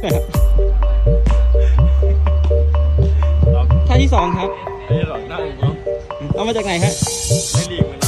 ท่าที่สองครับไอ้หลอดหน้าอีกเนาะเอามาจากไหนฮะไม่ลีกมัน